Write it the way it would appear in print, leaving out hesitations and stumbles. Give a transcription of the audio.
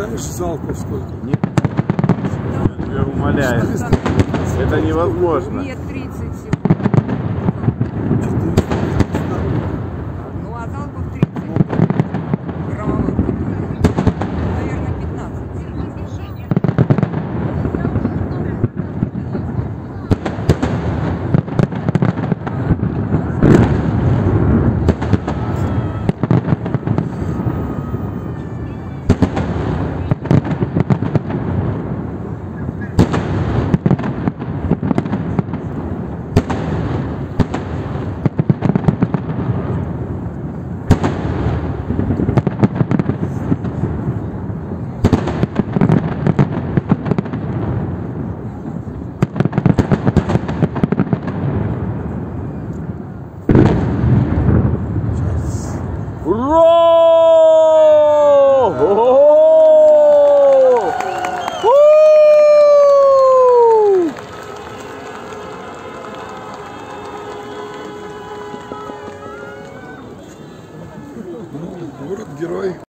знаешь, залпов сколько? Нет. Я умоляю. Это невозможно. Нет, 30 всего. 400. Ну, а залпов 30. Громовых. Наверное, 15. Город-герой.